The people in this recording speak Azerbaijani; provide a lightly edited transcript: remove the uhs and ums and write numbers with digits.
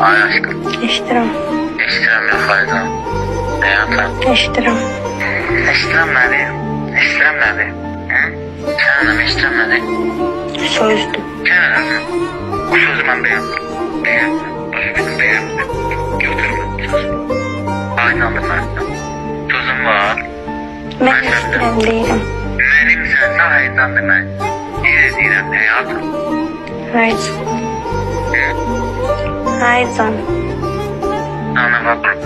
Ay aşkım. Eşidirəm. Eşitirəm ya fayda. Həyatım. Eşidirəm. Eşitirəm nədir? Eşitirəm nədir? Səninlə eşitirəm nədir? Sözdür. Kənar. Bu sözü mən bəyəndim. Bəyəndim. Götürürüm. Aynandır məndən. Sözüm var. Mən eşidirəm deyirəm. Mənim sənsə həyəcandır mən. Deyirəm həyatım. Hayır. Hayır can. Ana bakır.